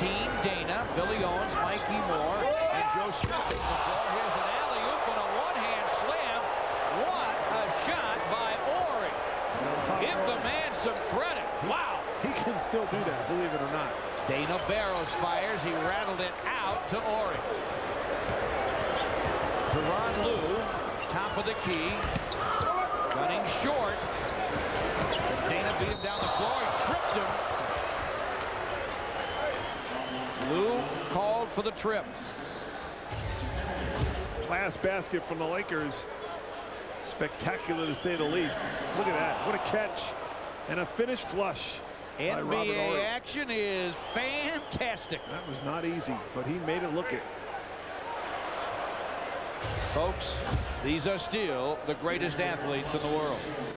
Team Dana, Billy Owens, Mikey Moore, and Joe Smith is the floor. Here's an alley-oop and a one-hand slam. What a shot by Horry. Give the man some credit. Wow. He can still do that, believe it or not. Dana Barros fires. He rattled it out to Horry. Teron Lue, top of the key. Running short. Dana beat him down the floor. He tripped him. Lue called for the trip. Last basket from the Lakers. Spectacular to say the least. Look at that. What a catch. And a finished flush. NBA action is fantastic. That was not easy, but he made it look it. Folks, these are still the greatest athletes in the world.